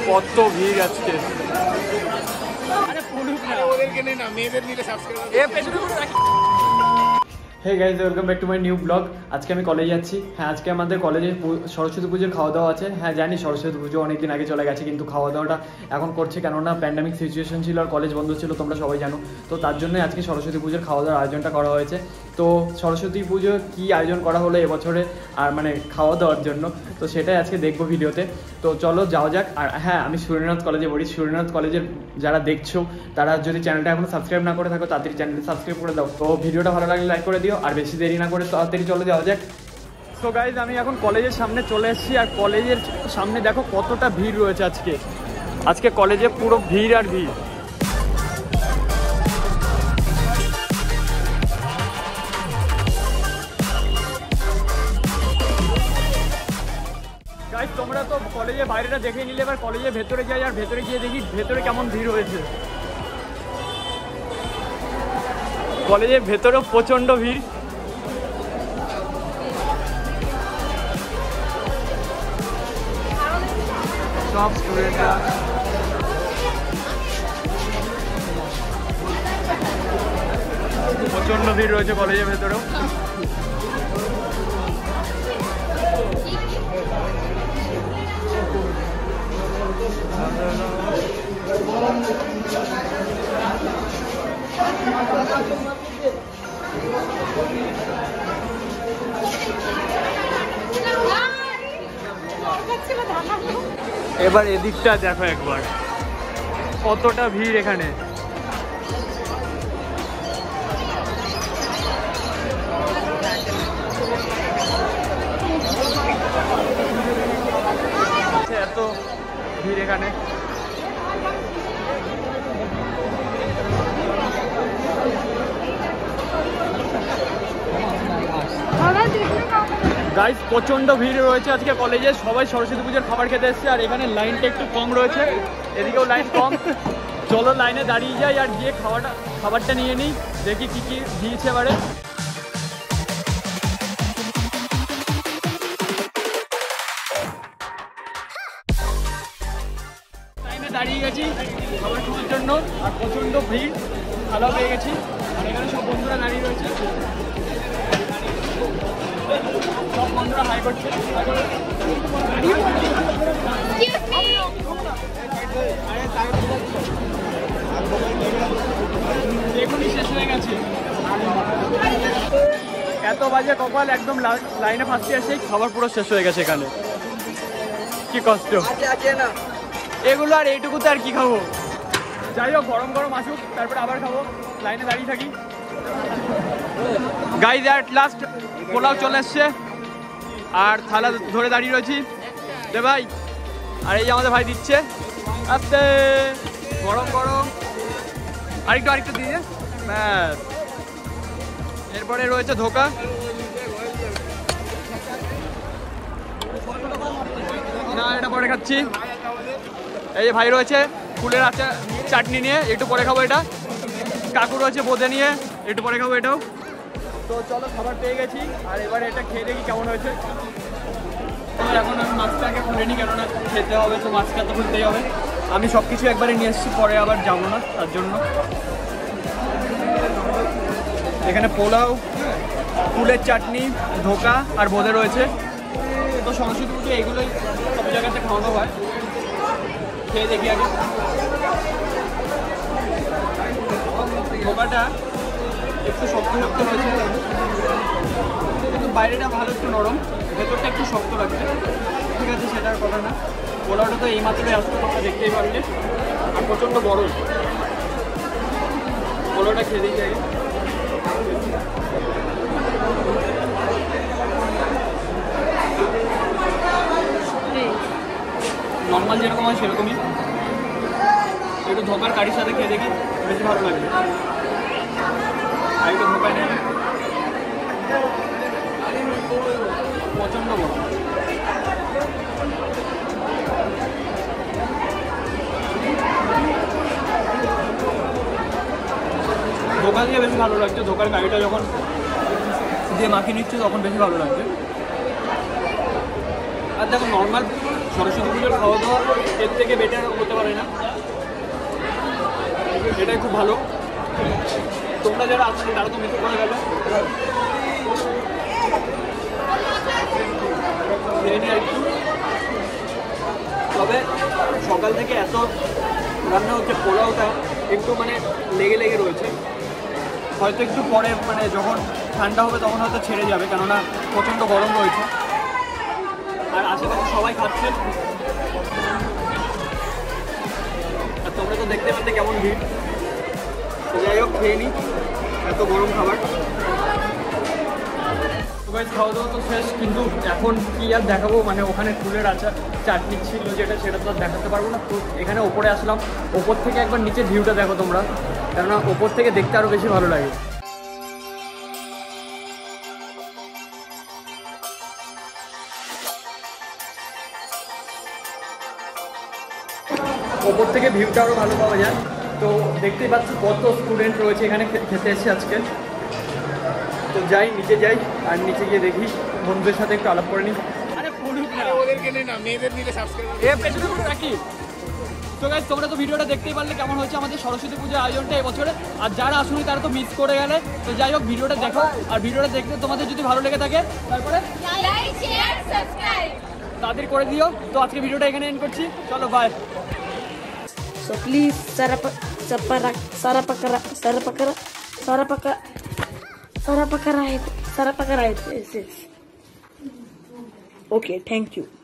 কত ভিড় আজকে। Hey guys, welcome back to my new blog. আজকে আমি কলেজে যাচ্ছি। হ্যাঁ, আজকে আমাদের কলেজে সরস্বতী পুজোর খাওয়া দাওয়া আছে। হ্যাঁ জানি, সরস্বতী পুজো অনেকদিন আগে চলে গেছে, কিন্তু খাওয়া দাওয়াটা এখন করছে, কেননা প্যান্ডামিক সিচুয়েশন ছিল আর কলেজ বন্ধ ছিল, তোমরা সবাই জানো। তো তার জন্যই আজকে সরস্বতী পুজোর খাওয়া দাওয়ার আয়োজনটা করা হয়েছে। তো সরস্বতী পুজো কী আয়োজন করা হলো এবছরে, আর মানে খাওয়া দাওয়ার জন্য, তো সেটাই আজকে দেখবো ভিডিওতে। তো চলো যাওয়া যাক। আর হ্যাঁ, আমি সূর্যনাথ কলেজে পড়ি। সূর্যনাথ কলেজের যারা দেখছো, তারা যদি চ্যানেলটা এখনো সাবস্ক্রাইব না করে থাকো, তাড়াতাড়ি চ্যানেলটা সাবস্ক্রাইব করে দাও। তো ভিডিওটা ভালো লাগলে লাইক করে দিও, আর বেশি দেরি না করে তাড়াতাড়ি চলে যাওয়া যাক। তো গাইজ, আমি এখন কলেজের সামনে চলে এসেছি, আর কলেজের সামনে দেখো কতটা ভিড় রয়েছে আজকে। আজকে কলেজে পুরো ভিড় আর ভিড়। গাইজ, তোমরা তো কলেজের বাইরেটা দেখে নিলে, এবার কলেজের ভেতরে যাই, আর ভেতরে গিয়ে দেখি ভেতরে কেমন ভিড় হয়েছে। কলেজের ভেতরেও প্রচণ্ড ভিড়। সব স্টুডেন্টরা প্রচণ্ড ভিড় রয়েছে কলেজের ভেতরেও। এবার এদিকটা দেখো একবার, কতটা ভিড় এখানে। এত ভিড় এখানে। গাইস, প্রচণ্ড ভিড় রয়েছে আজকে কলেজে। সবাই সরস্বতী পুজোর খাবার খেতে এসছে, আর এখানে লাইনটা একটু কম রয়েছে, এদিকেও লাইন কম। চলো লাইনে দাঁড়িয়ে যাই, আর গিয়ে খাবারটা নিয়ে নিই, দেখি কি কি দিয়েছে এবারে। লাইনে দাঁড়িয়ে গেছি খাবার খাওয়ার জন্য, আর প্রচণ্ড ভিড়, ভালো পেয়ে গেছি। আর এখানে সব বন্ধুরা দাঁড়িয়ে রয়েছে, সব বন্ধুরা হাই করছে। এখনই শেষ হয়ে গেছে। এত বাজে কপাল, একদম লাইনে ফাঁসতে আসে, খাবার পুরো শেষ হয়ে গেছে এখানে। কি কষ্ট এগুলো, আর এইটুকুতে আর কি খাবো। যাই হোক, গরম গরম আসুক, তারপরে আবার খাবো। লাইনে দাঁড়িয়ে থাকি। গাইজ, অ্যাট লাস্ট পোলাও চলে এসছে, আর থালা ধরে দাঁড়িয়ে রয়েছি রে ভাই। আর এই আমাদের ভাই দিচ্ছে আস্তে গরম গরম, আরেকটু দিয়ে ব্যাস। এরপরে রয়েছে ধোকা। না, এটা পরে খাচ্ছি। এই যে ভাই রয়েছে ফুলের আচার চাটনি নিয়ে, একটু পরে খাবো এটা। কাকু রয়েছে বোঁদে নিয়ে, একটু পরে খাবো এটাও। তো চলো, খাবার পেয়ে গেছি, আর এবারে এটা খেয়ে দেখি কেমন হয়েছে। এখন আমি মাছটাকে খুলে নিই, কেননা খেতে হবে, তো মাছটা তো খুলতেই হবে। আমি সব কিছু একবারে নিয়ে এসেছি, পরে আবার যাবো না, তার জন্য। এখানে পোলাও, ফুলের চাটনি, ধোকা আর বোঁদে রয়েছে। তো সরস্বতী পুজো এইগুলোই সব জায়গাতে খাওয়ানো হয়। খেয়ে দেখি আগে। ধোকাটা একটু শক্ত শক্ত হয়েছে, কিন্তু বাইরেটা ভালো, একটু নরম, ভেতরটা একটু শক্ত লাগছে। ঠিক আছে, সেটার কথা না। পোলাওটা তো এই মাত্রায় আসতে, তোমরা দেখতেই পারলে, আর প্রচণ্ড বড়। পোলাওটা খেয়ে দিই আগে। নর্মাল যেরকম হয় সেরকমই। একটু ধোকার কারির সাথে খেয়ে দেখি, বেশি ভালো লাগবে। আর একটু ধোকায় নেই, প্রচণ্ড বড়। ধোকা দিয়ে বেশি ভালো লাগছে। ধোকার গাড়িটা যখন দিয়ে মাখিয়ে নিচ্ছে তখন বেশি ভালো লাগছে। আর দেখো, নর্মাল সরস্বতী পুজোর খাওয়া দাওয়া এর থেকে বেটার হতে পারে না, এটাই খুব ভালো। তোমরা যারা আসছো তারা তো মিস করে গেল, তবে সকাল থেকে এত রান্না হচ্ছে, পোলাওটা একটু মানে লেগে লেগে রয়েছে, হয়তো একটু পরে মানে যখন ঠান্ডা হবে তখন হয়তো ছেড়ে যাবে, কেননা প্রচণ্ড গরম রয়েছে। আর আশেপাশে সবাই খাচ্ছে, আর তোমরা তো দেখতে পাচ্ছ কেমন ভিড়। তো যাই হোক, খেয়ে নিই এত গরম খাবার। খাওয়া দাওয়া তো শেষ, কিন্তু এখন কি আর দেখাবো, মানে ওখানে ফুলের আচার চাটনি ছিল যেটা, সেটা তো আর দেখাতে পারবো না। তো এখানে ওপরে আসলাম, ওপর থেকে একবার নিচের ভিউটা দেখো তোমরা, কেননা ওপর থেকে দেখতে আরও বেশি ভালো লাগে। ওপর থেকে ভিউটা আরও ভালো পাওয়া যায়। তো দেখতেই পাচ্ছ কত স্টুডেন্ট রয়েছে এখানে খেতে এসেছে আজকে। তো যাই, নিচে যাই, আর নিচে গিয়ে দেখি বন্ধুদের সাথে একটু আলাপ করে নিই। তো গাইস, তোমরা তো ভিডিওটা দেখতেই পারলে কেমন হচ্ছে আমাদের সরস্বতী পুজোর আয়োজনটা এবছরে। আর যারা আসুনি তারা তো মিস করে গেলে। তো যাই হোক, ভিডিওটা দেখো, আর ভিডিওটা দেখতে তোমাদের যদি ভালো লেগে থাকে তারপরে তাদের করে দিও। তো আজকে ভিডিওটা এখানে এন্ড করছি, চলো bye. So please Sarapakara. Okay, thank you.